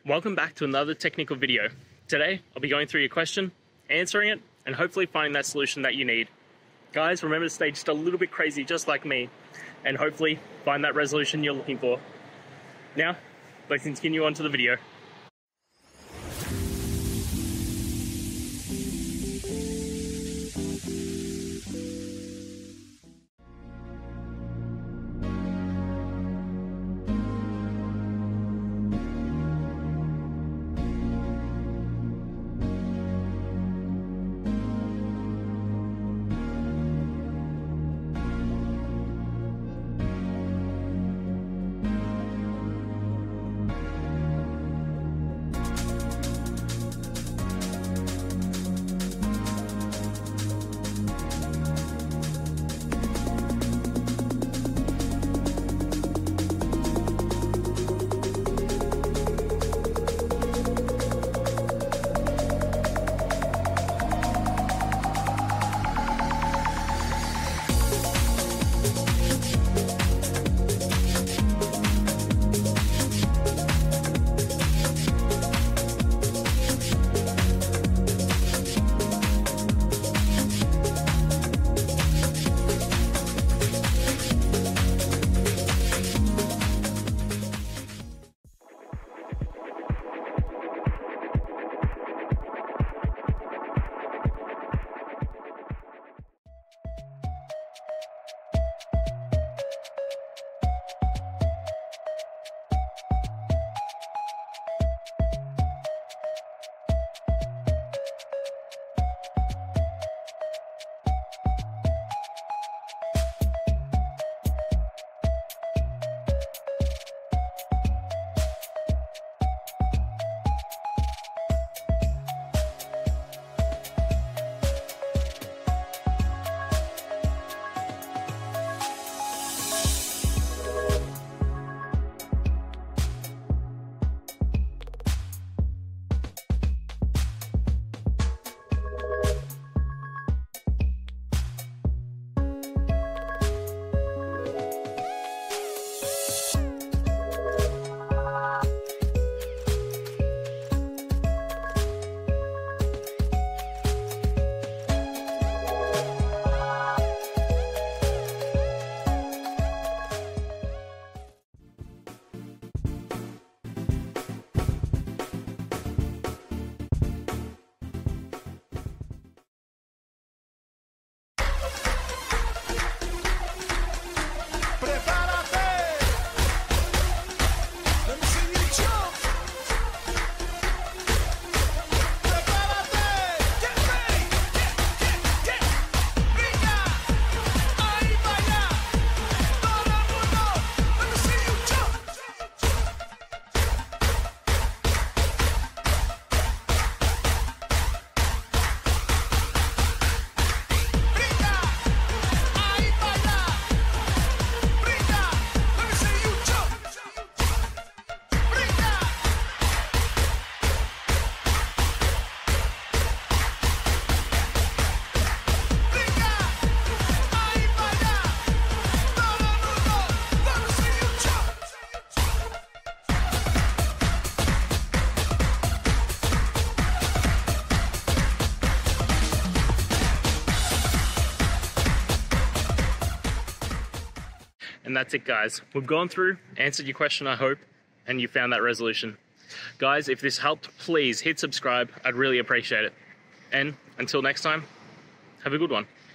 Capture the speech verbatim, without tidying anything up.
Welcome back to another technical video. Today, I'll be going through your question, answering it, and hopefully finding that solution that you need. Guys, remember to stay just a little bit crazy, just like me, and hopefully find that resolution you're looking for. Now, let's continue on to the video. And that's it, guys. We've gone through, answered your question, I hope, and you found that resolution. Guys, if this helped, please hit subscribe. I'd really appreciate it. And until next time, have a good one.